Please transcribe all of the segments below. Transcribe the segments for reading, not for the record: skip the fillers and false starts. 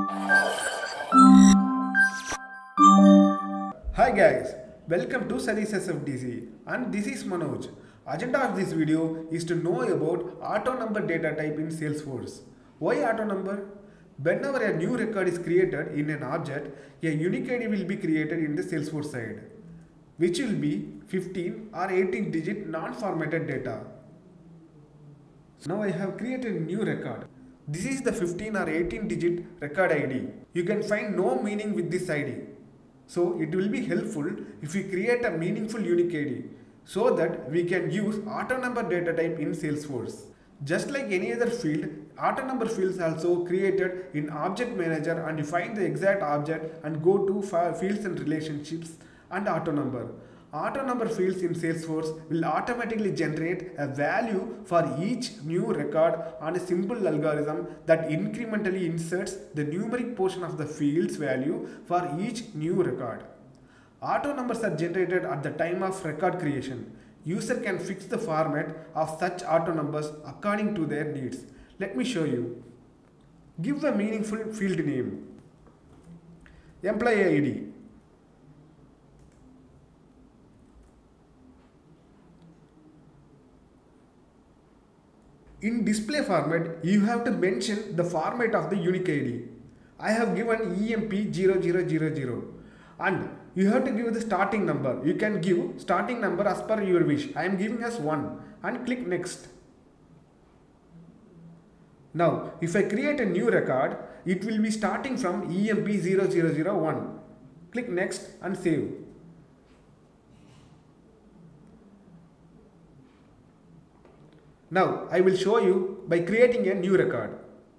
Hi guys, welcome to Studies SFDC and this is Manoj. Agenda of this video is to know about auto number data type in Salesforce. Why auto number? Whenever a new record is created in an object, a unique ID will be created in the Salesforce side, which will be 15 or 18 digit non-formatted data. Now I have created a new record. This is the 15 or 18 digit record ID. You can find no meaning with this ID. So it will be helpful if we create a meaningful unique ID so that we can use auto number data type in Salesforce. Just like any other field, auto number fields also created in object manager, and you find the exact object and go to fields and relationships and auto number. Auto number fields in Salesforce will automatically generate a value for each new record on a simple algorithm that incrementally inserts the numeric portion of the field's value for each new record. Auto numbers are generated at the time of record creation. User can fix the format of such auto numbers according to their needs. Let me show you. Give a meaningful field name. Employee ID. In display format, you have to mention the format of the unique ID. I have given EMP0000 and you have to give the starting number. You can give starting number as per your wish. I am giving as 1 and click next. Now, if I create a new record, it will be starting from EMP0001. Click next and save. Now I will show you by creating a new record.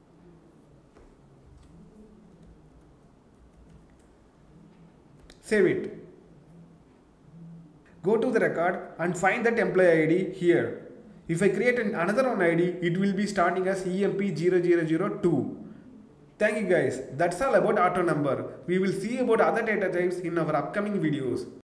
Save it. Go to the record and find that employee ID here. If I create another one ID, it will be starting as EMP0002. Thank you guys. That's all about auto number. We will see about other data types in our upcoming videos.